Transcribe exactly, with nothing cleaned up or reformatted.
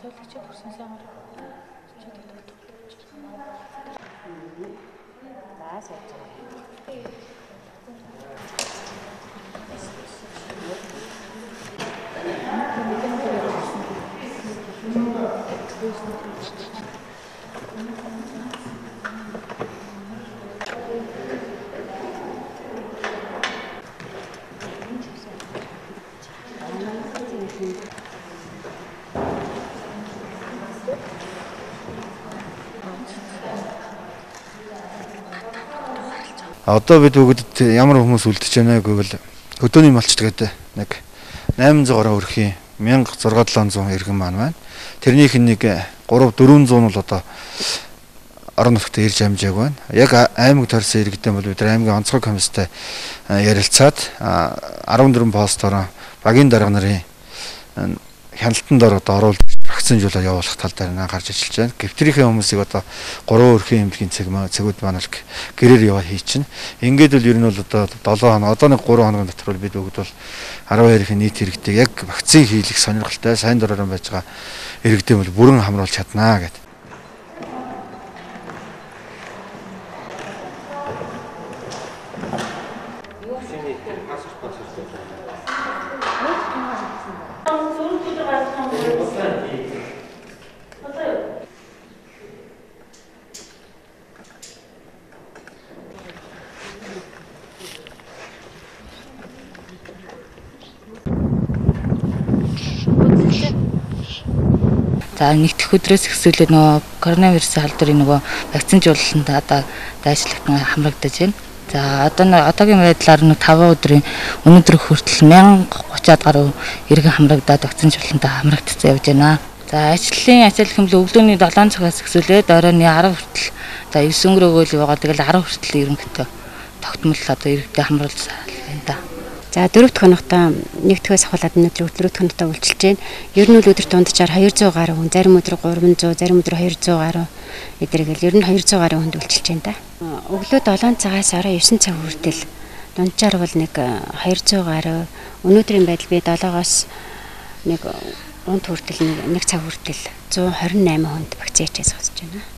Одоо бид бүгд ямар хүмүүс үлдэж байна гэвэл хөдөөний малч гэдэг нэг найман зугаар өрхийн мянга зургаад долоон зуун иргэн маань байна. Тэрнийх нь нэг гурав дөрвөн зуун бол одоо орон нутгад ирж амжааг байна. Яг аймаг төрсөн иргэдэн бол бид аймгийн онцгой комисстэй ярилцаад арван дөрвөн постоор багийн дарга нарын хяналтанд ороод оруулж вакцинжуулаад явуулах тал дээр анхаарч ажиллаж байна. Гэвтрийнхээ хүмүүсийг одоо гурван өрхийн эмнэлгийн цэг цэгүүд маань л гэрээр яваа хийчихнэ. Ингээд бол ер нь бол одоо долоон хоног одоо нэг гурван хоногийн дотор бол бид бүгд бол арван хоёрын нийт иргэдэг яг вакцин хийлгэх сонирхолтой сайн дураараа байж байгаа иргэдэд бол бүрэн хамруулж чаднаа гэдэг. За нэгдэх өдрөөс эхлүүлээд нөгөө коронавирусын халдварын нөгөө вакцинжуулалтанд одоо дайчлагдсан хамрагдаж байна. За одоо одоогийн байдлаар нэг таван өдрийн өнөөдөр хүртэл мянга гуцаад гаруй иргэн хамрагдаад вакцинжуулалтанд хамрагдсан явж байна. За ажлын ачаал хэмжээ өглөөний долоон цагаас эхлүүлээд оройн арав хүртэл за девс өнгөрөөгөө байгаа. Тэгэл арав хүртэл ерөнхийдөө тогтмол одоо иргэдэд хамруулж байна да. За дөрөвт хоногтой нэгдүгээс ахуулаад өнөөдөр дөрөвт хоногтой үйлчилж байна. Ер нь бол өдөрт дунджаар хоёр зуун гаруй хүн, зарим өдөр гурван зуун, зарим өдөр хоёр зуун гаруй эдэргээл ер нь хоёр зуун гаруй хүнд үйлчилж байна да. Өглөө долоон цагаас орой девс цаг хүртэл дунджаар бол нэг хоёр зуун гаруй, өнөөдрийн байдал би долоогоос нэг унт хүртэл нэг цаг хүртэл зуун хорин найман хүнд вакцин хийж асгаж байна.